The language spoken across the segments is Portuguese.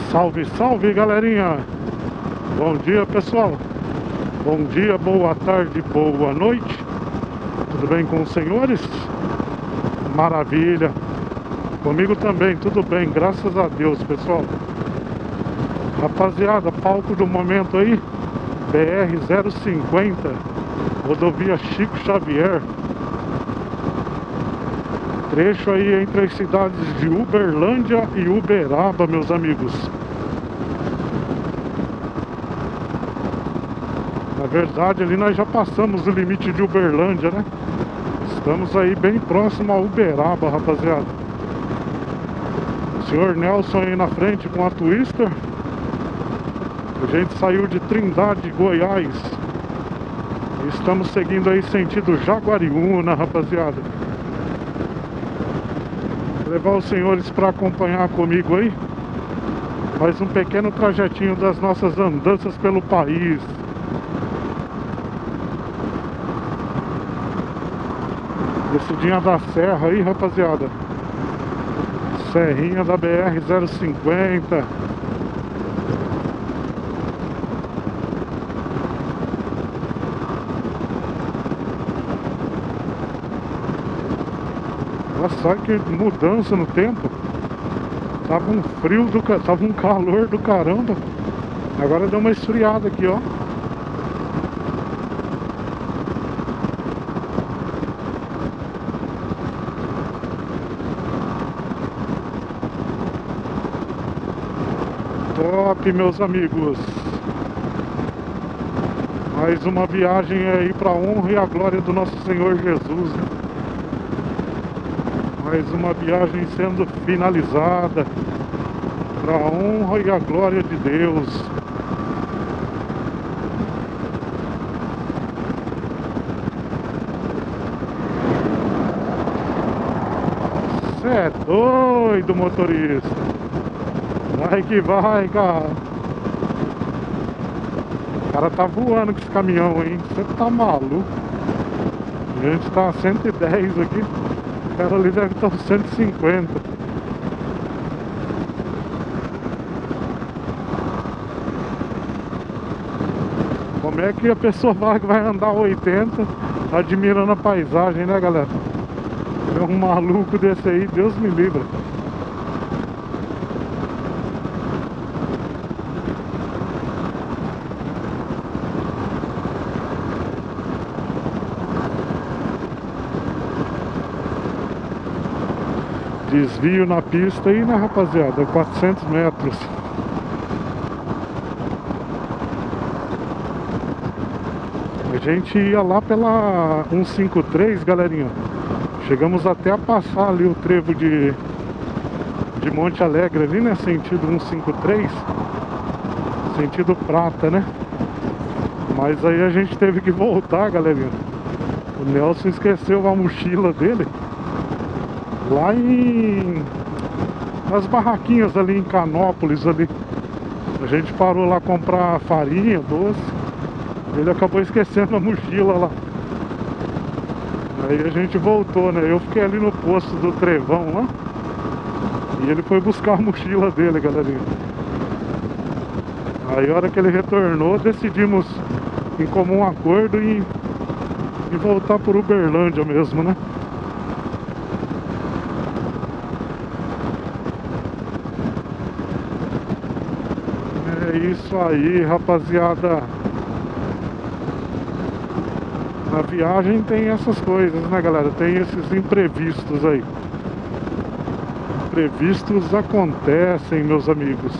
Salve, salve, galerinha! Bom dia, pessoal! Bom dia, boa tarde, boa noite! Tudo bem com os senhores? Maravilha! Comigo também, tudo bem, graças a Deus, pessoal! Rapaziada, palco do momento aí, BR-050, rodovia Chico Xavier. Trecho aí entre as cidades de Uberlândia e Uberaba, meus amigos. Na verdade, ali nós já passamos o limite de Uberlândia, né? Estamos aí bem próximo a Uberaba, rapaziada. O senhor Nelson aí na frente com a Twister. A gente saiu de Trindade, Goiás. Estamos seguindo aí sentido Jaguariúna, rapaziada. Vou levar os senhores para acompanhar comigo aí. Mais um pequeno trajetinho das nossas andanças pelo país. Descidinha da serra aí, rapaziada. Serrinha da BR-050. Olha que mudança no tempo. Tava um frio tava um calor do caramba. Agora deu uma esfriada aqui, ó. Top, meus amigos. Mais uma viagem aí para a honra e a glória do nosso Senhor Jesus, né? Mais uma viagem sendo finalizada para a honra e a glória de Deus. Cê é doido, motorista. Vai que vai, cara. O cara tá voando com esse caminhão, hein? Você tá maluco. A gente tá a 110 aqui. O cara ali deve estar 150. Como é que a pessoa vai andar 80 admirando a paisagem, né, galera? É um maluco desse aí, Deus me livre. Desvio na pista aí, né, rapaziada? 400 metros. A gente ia lá pela 153, galerinha. Chegamos até a passar ali o trevo de Monte Alegre ali, né? Sentido 153. Sentido prata, né? Mas aí a gente teve que voltar, galerinha. O Nelson esqueceu a mochila dele lá nas barraquinhas ali em Canópolis ali. A gente parou lá comprar farinha, doce. Ele acabou esquecendo a mochila lá. Aí a gente voltou, né? Eu fiquei ali no posto do Trevão lá. E ele foi buscar a mochila dele, galerinha. Aí a hora que ele retornou, decidimos em comum acordo e voltar por Uberlândia mesmo, né? É isso aí, rapaziada. Na viagem tem essas coisas, né, galera? Tem esses imprevistos aí. Imprevistos acontecem, meus amigos.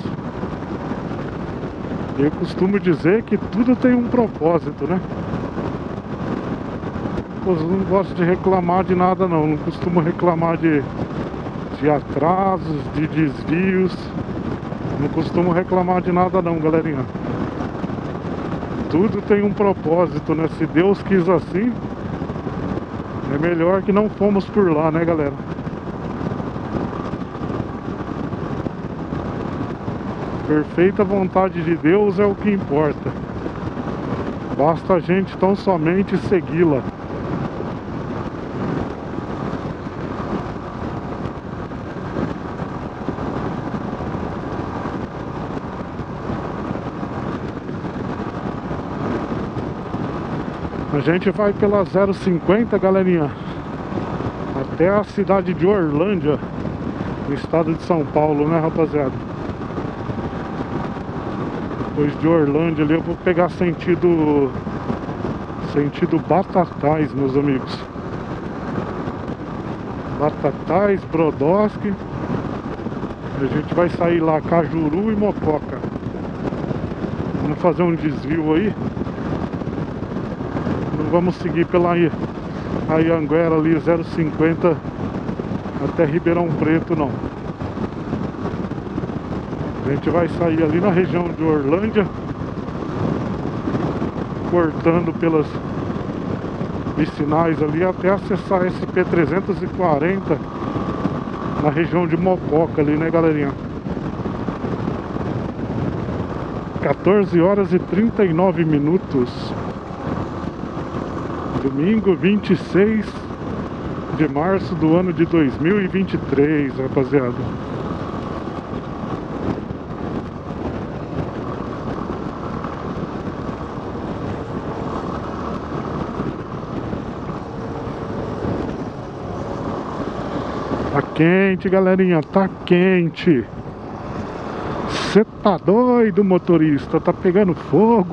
Eu costumo dizer que tudo tem um propósito, né? Eu não gosto de reclamar de nada, não. Não costumo reclamar de atrasos, de desvios. Não costumo reclamar de nada, não, galerinha. Tudo tem um propósito, né? Se Deus quis assim, é melhor que não fomos por lá, né, galera? Perfeita vontade de Deus é o que importa. Basta a gente tão somente segui-la. A gente vai pela 050, galerinha, até a cidade de Orlândia, no estado de São Paulo, né, rapaziada? Depois de Orlândia ali eu vou pegar sentido Batatais, meus amigos. Batatais, Brodowski. A gente vai sair lá, Cajuru e Mococa. Vamos fazer um desvio aí. Não vamos seguir pela Anhanguera ali, 050 até Ribeirão Preto, não. A gente vai sair ali na região de Orlândia, cortando pelas vicinais ali até acessar SP-340 na região de Mococa ali, né, galerinha? 14 horas e 39 minutos. Domingo 26 de março do ano de 2023, rapaziada. Tá quente, galerinha, tá quente. Cê tá doido, motorista? Tá pegando fogo.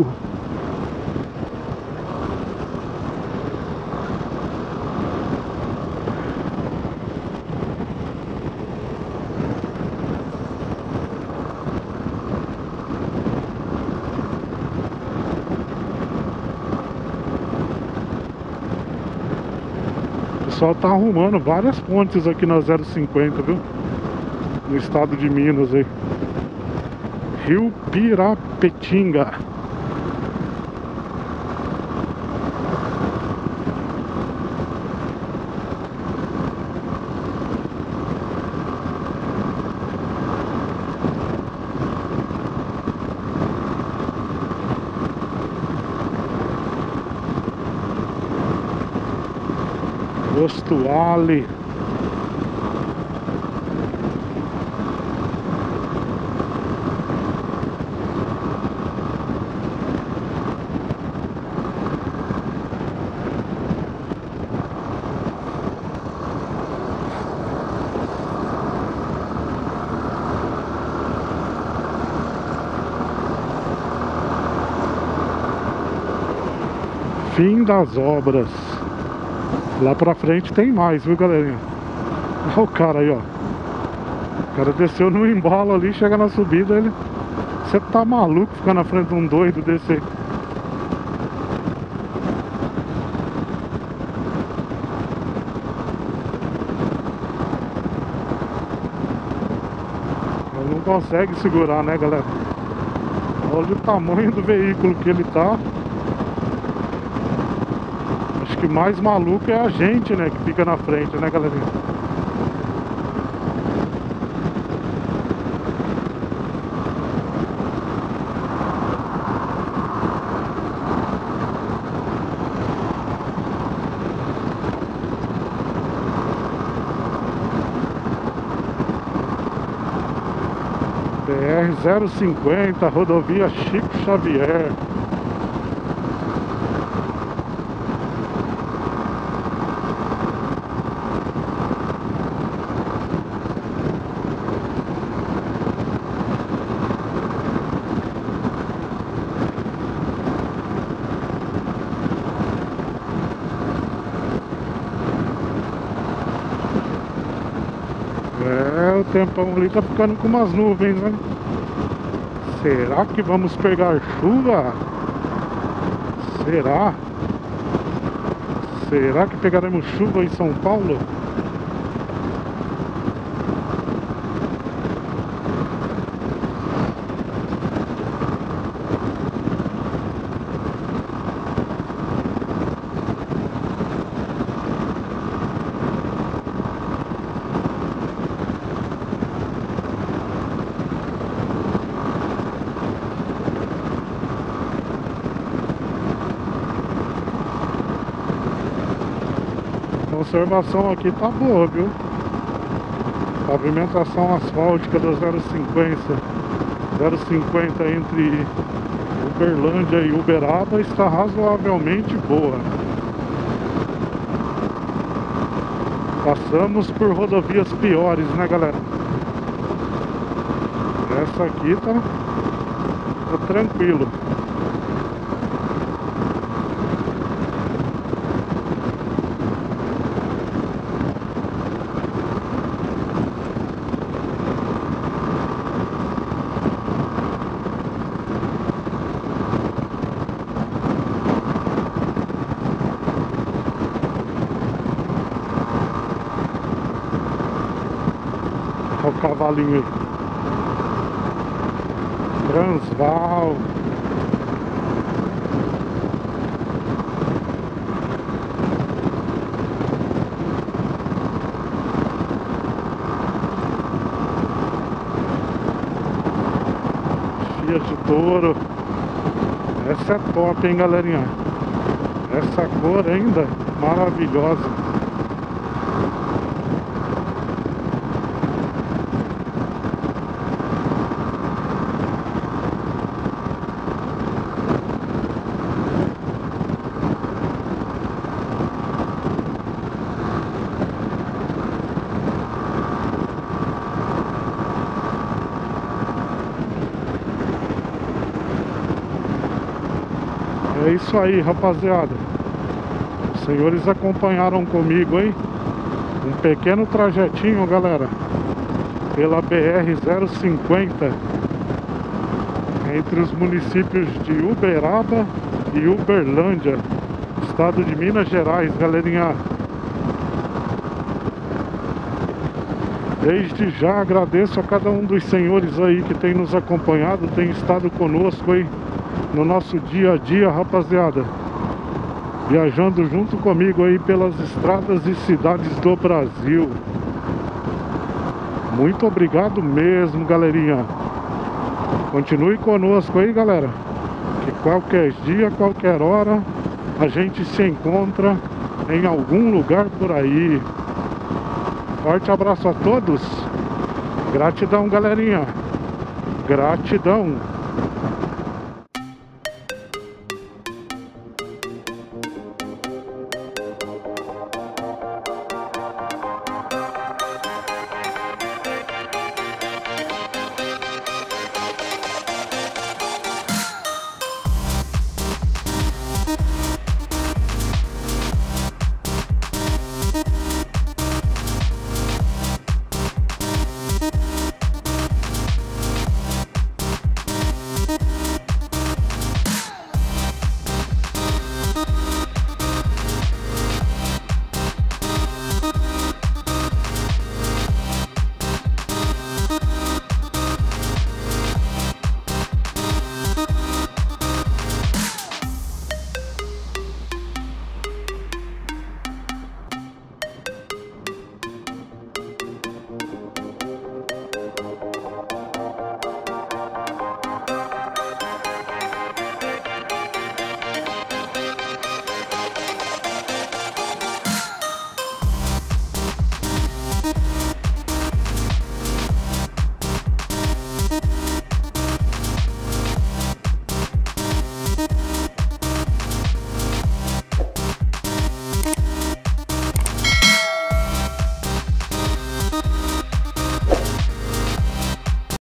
O pessoal tá arrumando várias pontes aqui na 050, viu? No estado de Minas aí. Rio Pirapetinga. Ostuale. Fim das obras. Lá pra frente tem mais, viu, galerinha? Olha o cara aí, ó. O cara desceu no embalo ali, chega na subida, ele... Você tá maluco ficar na frente de um doido desse aí? Ele não consegue segurar, né, galera? Olha o tamanho do veículo que ele tá. Acho que mais maluco é a gente, né, que fica na frente, né, galerinha? BR-050, rodovia Chico Xavier. O tempão ali tá ficando com umas nuvens, né? Será que vamos pegar chuva? Será? Será que pegaremos chuva em São Paulo? A conservação aqui tá boa, viu? Pavimentação asfáltica da 050 entre o Uberlândia e Uberaba está razoavelmente boa. Passamos por rodovias piores, né, galera? Essa aqui tá tranquilo. Olha o cavalinho aí. Transval. Chia de touro. Essa é top, hein, galerinha? Essa cor ainda maravilhosa. É isso aí, rapaziada. Os senhores acompanharam comigo aí um pequeno trajetinho, galera, pela BR-050 entre os municípios de Uberaba e Uberlândia, estado de Minas Gerais, galerinha. Desde já agradeço a cada um dos senhores aí que tem nos acompanhado, tem estado conosco aí no nosso dia a dia, rapaziada, viajando junto comigo aí pelas estradas e cidades do Brasil. Muito obrigado mesmo, galerinha. Continue conosco aí, galera, que qualquer dia, qualquer hora a gente se encontra em algum lugar por aí. Forte abraço a todos. Gratidão, galerinha. Gratidão.